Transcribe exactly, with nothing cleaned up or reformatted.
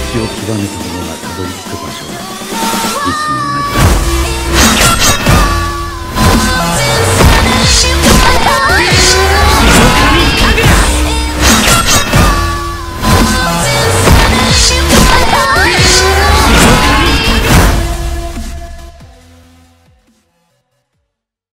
極めた者がたどり着く場所はいつも